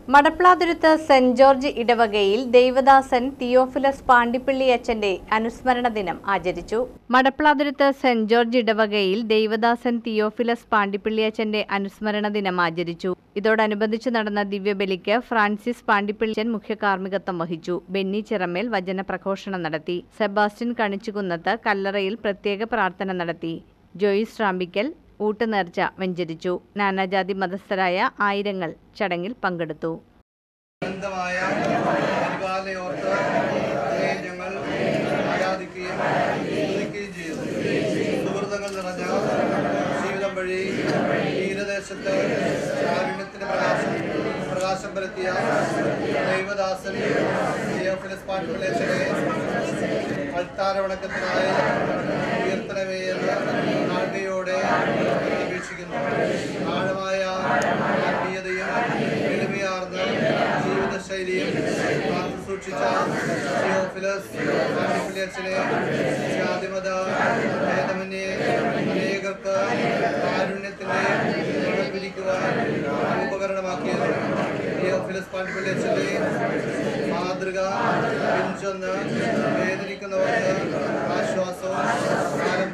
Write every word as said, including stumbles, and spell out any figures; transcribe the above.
Madaplathuruthu saint George ഇടവകയിൽ Devadasan Theophilus പാണ്ടിപ്പിള്ളി അച്ഛന്റെ അനുസ്മരണ ദിനം ആചരിച്ചു. മടപ്ലാതുരുത്ത് സെന്റ് ജോർജ് ഇടവകയിൽ ദേവദാസൻ തിയോഫിലസ് പാണ്ടിപ്പിള്ളി അച്ഛന്റെ അനുസ്മരണ ദിനം ആചരിച്ചു. ഇതോടനുബന്ധിച്ച് നടന്ന ദിവ്യബലിക്ക് ഫ്രാൻസിസ് പാണ്ടിപ്പിള്ളി മുഖ്യ കാർമ്മികത്വം വഹിച്ചു. ബെന്നി ചിറമേൽ വചന പ്രഘോഷണം നടത്തി. സെബാസ്റ്റ്യൻ കണിച്ചുകുന്നത്ത് കല്ലറയിൽ പ്രത്യേക പ്രാർത്ഥന നടത്തി. ജോയിസ് റാമ്പിക്കൽ ഊട്ടുനേർച്ച വെഞ്ചരിച്ചു. നാനാജാതി മതസ്ഥരായ ആയിരങ്ങൾ ചടങ്ങിൽ പങ്കെടുത്തു. പ്രകാശം പരത്തിയ ദൈവദാസൻ തിയോഫിലസ് പാണ്ടിപ്പിള്ളി അച്ഛനെ അൾത്താരവണക്കത്തിനായി ഉയർത്തണമേ എന്ന് താഴ്മയോടെ അപേക്ഷിക്കുന്നു. ആഴമായ ആത്മീയതയും എളിമയാർന്ന ജീവിതശൈലിയും കാത്തു സൂക്ഷിച്ച തിയോഫിലസ് പാണ്ടിപ്പിള്ളി അച്ഛനെ ജാതിമത ഭേദമന്യേ അനേകർക്ക് കാരുണ്യത്തിന്റെ നിഴൽ വിരിക്കുവാൻ ഉപകരണമാക്കിയത് തിയോഫിലസ് പാണ്ടിപ്പിള്ളി അച്ഛന്റെ മാതൃക പിഞ്ചൊന്ന് വേദനിക്കുന്നവർക്ക് ആശ്വാസവും